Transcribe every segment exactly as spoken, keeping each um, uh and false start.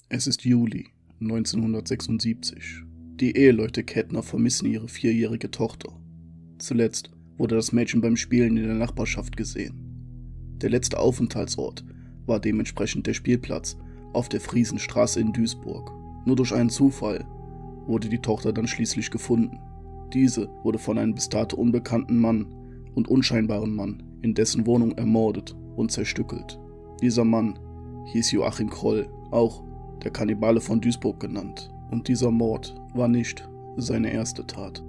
Es ist Juli neunzehnhundertsechsundsiebzig. Die Eheleute Kettner vermissen ihre vierjährige Tochter. Zuletzt wurde das Mädchen beim Spielen in der Nachbarschaft gesehen. Der letzte Aufenthaltsort war dementsprechend der Spielplatz auf der Friesenstraße in Duisburg. Nur durch einen Zufall wurde die Tochter dann schließlich gefunden. Diese wurde von einem bis dato unbekannten Mann und unscheinbaren Mann in dessen Wohnung ermordet und zerstückelt. Dieser Mann hieß Joachim Kroll, auch der Kannibale von Duisburg genannt. Und dieser Mord war nicht seine erste Tat.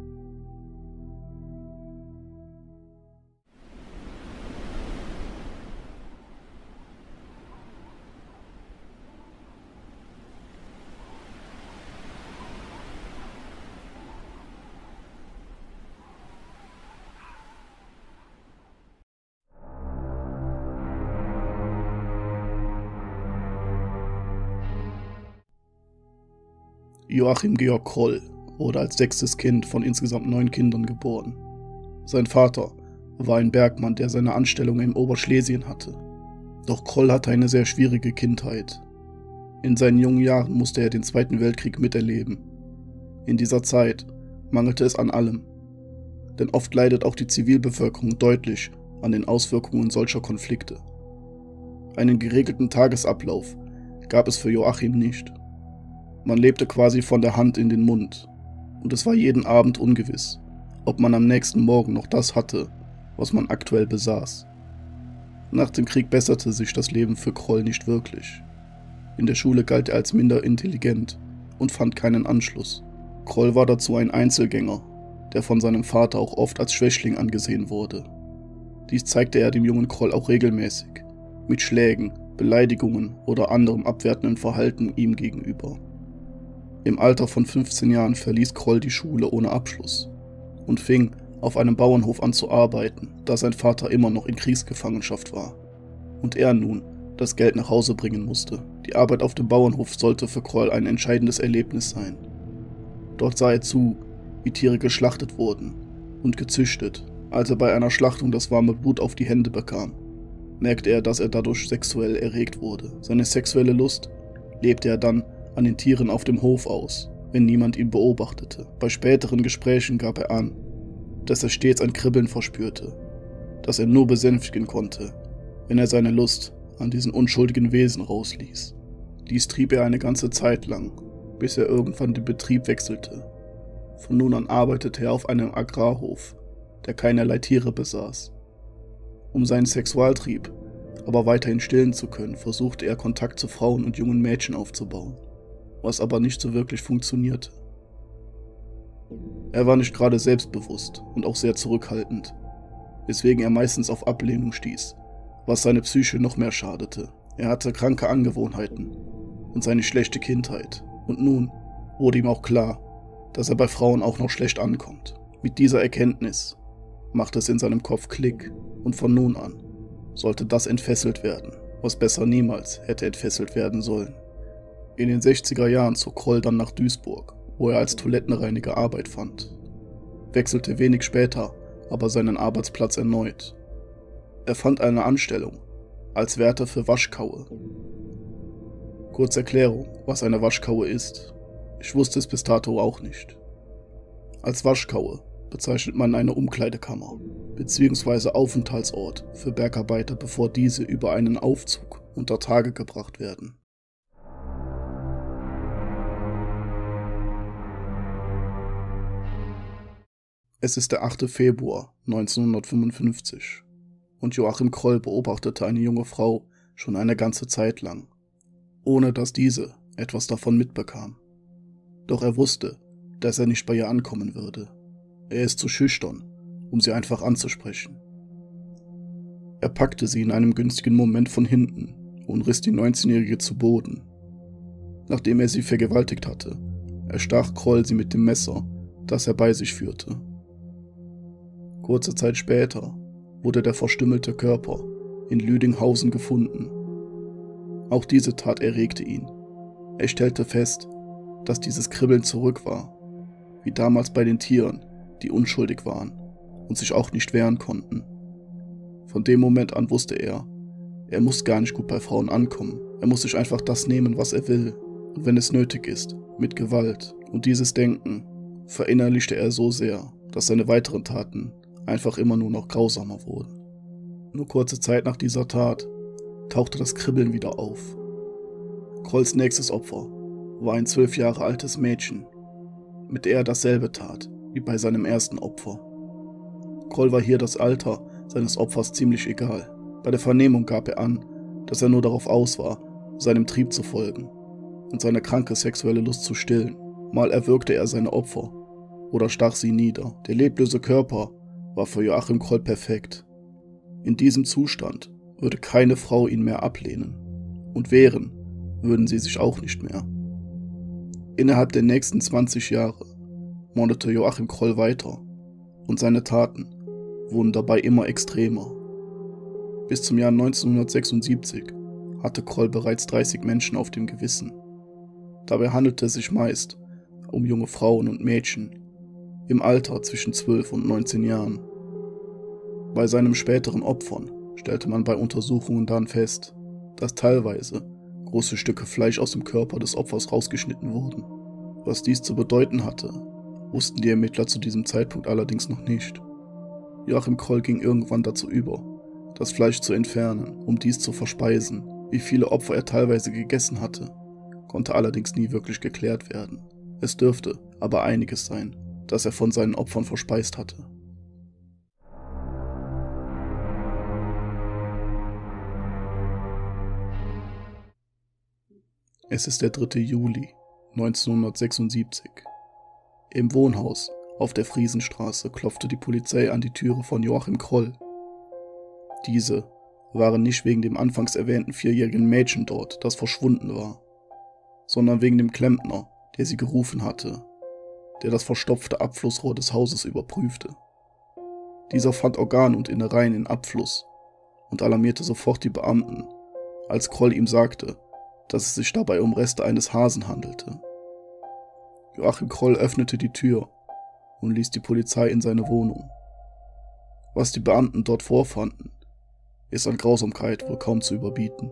Joachim Georg Kroll wurde als sechstes Kind von insgesamt neun Kindern geboren. Sein Vater war ein Bergmann, der seine Anstellung in Oberschlesien hatte. Doch Kroll hatte eine sehr schwierige Kindheit. In seinen jungen Jahren musste er den Zweiten Weltkrieg miterleben. In dieser Zeit mangelte es an allem, denn oft leidet auch die Zivilbevölkerung deutlich an den Auswirkungen solcher Konflikte. Einen geregelten Tagesablauf gab es für Joachim nicht. Man lebte quasi von der Hand in den Mund, und es war jeden Abend ungewiss, ob man am nächsten Morgen noch das hatte, was man aktuell besaß. Nach dem Krieg besserte sich das Leben für Kroll nicht wirklich. In der Schule galt er als minder intelligent und fand keinen Anschluss. Kroll war dazu ein Einzelgänger, der von seinem Vater auch oft als Schwächling angesehen wurde. Dies zeigte er dem jungen Kroll auch regelmäßig, mit Schlägen, Beleidigungen oder anderem abwertenden Verhalten ihm gegenüber. Im Alter von fünfzehn Jahren verließ Kroll die Schule ohne Abschluss und fing auf einem Bauernhof an zu arbeiten, da sein Vater immer noch in Kriegsgefangenschaft war und er nun das Geld nach Hause bringen musste. Die Arbeit auf dem Bauernhof sollte für Kroll ein entscheidendes Erlebnis sein. Dort sah er zu, wie Tiere geschlachtet wurden und gezüchtet. Als er bei einer Schlachtung das warme Blut auf die Hände bekam, merkte er, dass er dadurch sexuell erregt wurde. Seine sexuelle Lust lebte er dann an den Tieren auf dem Hof aus, wenn niemand ihn beobachtete. Bei späteren Gesprächen gab er an, dass er stets ein Kribbeln verspürte, das er nur besänftigen konnte, wenn er seine Lust an diesen unschuldigen Wesen rausließ. Dies trieb er eine ganze Zeit lang, bis er irgendwann den Betrieb wechselte. Von nun an arbeitete er auf einem Agrarhof, der keinerlei Tiere besaß. Um seinen Sexualtrieb aber weiterhin stillen zu können, versuchte er Kontakt zu Frauen und jungen Mädchen aufzubauen, was aber nicht so wirklich funktionierte. Er war nicht gerade selbstbewusst und auch sehr zurückhaltend, weswegen er meistens auf Ablehnung stieß, was seine Psyche noch mehr schadete. Er hatte kranke Angewohnheiten und seine schlechte Kindheit, und nun wurde ihm auch klar, dass er bei Frauen auch noch schlecht ankommt. Mit dieser Erkenntnis machte es in seinem Kopf Klick, und von nun an sollte das entfesselt werden, was besser niemals hätte entfesselt werden sollen. In den sechziger Jahren zog Kroll dann nach Duisburg, wo er als Toilettenreiniger Arbeit fand, wechselte wenig später aber seinen Arbeitsplatz erneut. Er fand eine Anstellung als Wärter für Waschkaue. Kurz Erklärung, was eine Waschkaue ist. Ich wusste es bis dato auch nicht. Als Waschkaue bezeichnet man eine Umkleidekammer bzw. Aufenthaltsort für Bergarbeiter, bevor diese über einen Aufzug unter Tage gebracht werden. Es ist der achte Februar neunzehnhundertfünfundfünfzig und Joachim Kroll beobachtete eine junge Frau schon eine ganze Zeit lang, ohne dass diese etwas davon mitbekam. Doch er wusste, dass er nicht bei ihr ankommen würde. Er ist zu schüchtern, um sie einfach anzusprechen. Er packte sie in einem günstigen Moment von hinten und riss die neunzehnjährige zu Boden. Nachdem er sie vergewaltigt hatte, erstach Kroll sie mit dem Messer, das er bei sich führte. Kurze Zeit später wurde der verstümmelte Körper in Lüdinghausen gefunden. Auch diese Tat erregte ihn. Er stellte fest, dass dieses Kribbeln zurück war, wie damals bei den Tieren, die unschuldig waren und sich auch nicht wehren konnten. Von dem Moment an wusste er, er muss gar nicht gut bei Frauen ankommen. Er muss sich einfach das nehmen, was er will, wenn es nötig ist, mit Gewalt, und dieses Denken verinnerlichte er so sehr, dass seine weiteren Taten einfach immer nur noch grausamer wurden. Nur kurze Zeit nach dieser Tat tauchte das Kribbeln wieder auf. Krolls nächstes Opfer war ein zwölf Jahre altes Mädchen, mit der er dasselbe tat wie bei seinem ersten Opfer. Kroll war hier das Alter seines Opfers ziemlich egal. Bei der Vernehmung gab er an, dass er nur darauf aus war, seinem Trieb zu folgen und seine kranke sexuelle Lust zu stillen. Mal erwürgte er seine Opfer oder stach sie nieder. Der leblose Körper war für Joachim Kroll perfekt. In diesem Zustand würde keine Frau ihn mehr ablehnen, und wehren würden sie sich auch nicht mehr. Innerhalb der nächsten zwanzig Jahre mordete Joachim Kroll weiter, und seine Taten wurden dabei immer extremer. Bis zum Jahr neunzehnhundertsechsundsiebzig hatte Kroll bereits dreißig Menschen auf dem Gewissen. Dabei handelte es sich meist um junge Frauen und Mädchen im Alter zwischen zwölf und neunzehn Jahren. Bei seinen späteren Opfern stellte man bei Untersuchungen dann fest, dass teilweise große Stücke Fleisch aus dem Körper des Opfers rausgeschnitten wurden. Was dies zu bedeuten hatte, wussten die Ermittler zu diesem Zeitpunkt allerdings noch nicht. Joachim Kroll ging irgendwann dazu über, das Fleisch zu entfernen, um dies zu verspeisen. Wie viele Opfer er teilweise gegessen hatte, konnte allerdings nie wirklich geklärt werden. Es dürfte aber einiges sein, das er von seinen Opfern verspeist hatte. Es ist der dritte Juli neunzehnhundertsechsundsiebzig. Im Wohnhaus auf der Friesenstraße klopfte die Polizei an die Türe von Joachim Kroll. Diese waren nicht wegen dem anfangs erwähnten vierjährigen Mädchen dort, das verschwunden war, sondern wegen dem Klempner, der sie gerufen hatte, der das verstopfte Abflussrohr des Hauses überprüfte. Dieser fand Organe und Innereien im Abfluss und alarmierte sofort die Beamten, als Kroll ihm sagte, dass es sich dabei um Reste eines Hasen handelte. Joachim Kroll öffnete die Tür und ließ die Polizei in seine Wohnung. Was die Beamten dort vorfanden, ist an Grausamkeit wohl kaum zu überbieten.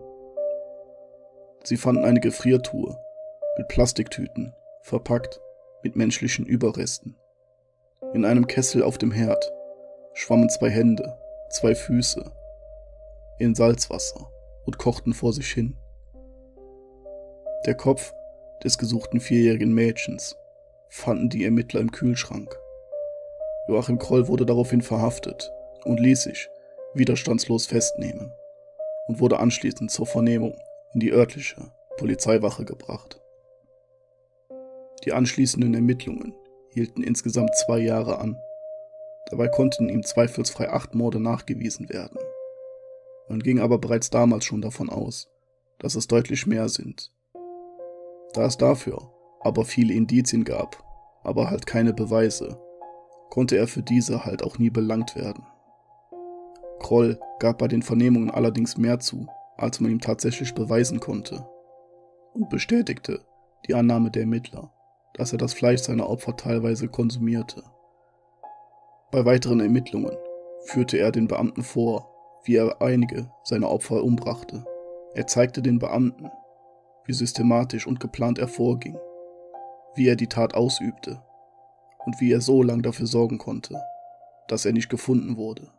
Sie fanden eine Gefriertruhe mit Plastiktüten, verpackt mit menschlichen Überresten. In einem Kessel auf dem Herd schwammen zwei Hände, zwei Füße in Salzwasser und kochten vor sich hin. Der Kopf des gesuchten vierjährigen Mädchens fanden die Ermittler im Kühlschrank. Joachim Kroll wurde daraufhin verhaftet und ließ sich widerstandslos festnehmen und wurde anschließend zur Vernehmung in die örtliche Polizeiwache gebracht. Die anschließenden Ermittlungen hielten insgesamt zwei Jahre an. Dabei konnten ihm zweifelsfrei acht Morde nachgewiesen werden. Man ging aber bereits damals schon davon aus, dass es deutlich mehr sind. Da es dafür aber viele Indizien gab, aber halt keine Beweise, konnte er für diese halt auch nie belangt werden. Kroll gab bei den Vernehmungen allerdings mehr zu, als man ihm tatsächlich beweisen konnte, und bestätigte die Annahme der Ermittler, dass er das Fleisch seiner Opfer teilweise konsumierte. Bei weiteren Ermittlungen führte er den Beamten vor, wie er einige seiner Opfer umbrachte. Er zeigte den Beamten, wie systematisch und geplant er vorging, wie er die Tat ausübte und wie er so lange dafür sorgen konnte, dass er nicht gefunden wurde.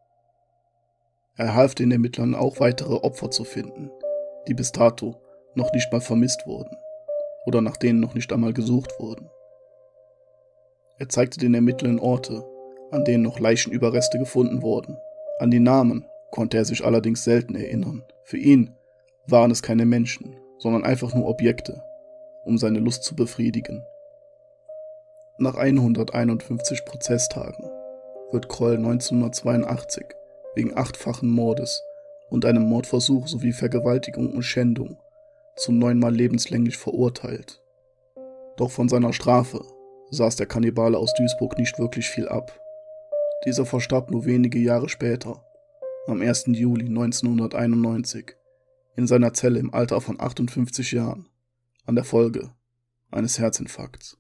Er half den Ermittlern auch, weitere Opfer zu finden, die bis dato noch nicht mal vermisst wurden oder nach denen noch nicht einmal gesucht wurden. Er zeigte den Ermittlern Orte, an denen noch Leichenüberreste gefunden wurden. An die Namen konnte er sich allerdings selten erinnern. Für ihn waren es keine Menschen, sondern einfach nur Objekte, um seine Lust zu befriedigen. Nach hunderteinundfünfzig Prozesstagen wird Kroll neunzehnhundertzweiundachtzig wegen achtfachen Mordes und einem Mordversuch sowie Vergewaltigung und Schändung zu neunmal lebenslänglich verurteilt. Doch von seiner Strafe saß der Kannibale aus Duisburg nicht wirklich viel ab. Dieser verstarb nur wenige Jahre später, am ersten Juli neunzehnhunderteinundneunzig, in seiner Zelle im Alter von achtundfünfzig Jahren, an der Folge eines Herzinfarkts.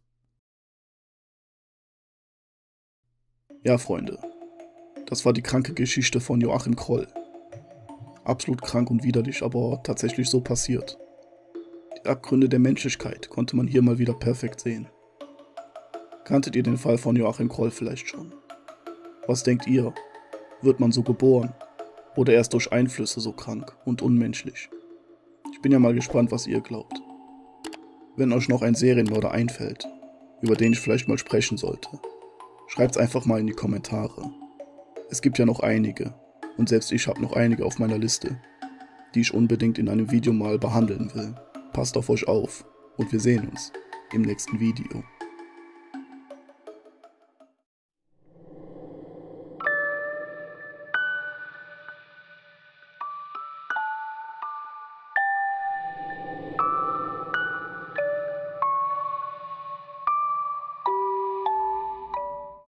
Ja, Freunde, das war die kranke Geschichte von Joachim Kroll. Absolut krank und widerlich, aber tatsächlich so passiert. Die Abgründe der Menschlichkeit konnte man hier mal wieder perfekt sehen. Kanntet ihr den Fall von Joachim Kroll vielleicht schon? Was denkt ihr? Wird man so geboren? Oder erst durch Einflüsse so krank und unmenschlich? Ich bin ja mal gespannt, was ihr glaubt. Wenn euch noch ein Serienmörder einfällt, über den ich vielleicht mal sprechen sollte, schreibt's einfach mal in die Kommentare. Es gibt ja noch einige, und selbst ich habe noch einige auf meiner Liste, die ich unbedingt in einem Video mal behandeln will. Passt auf euch auf und wir sehen uns im nächsten Video.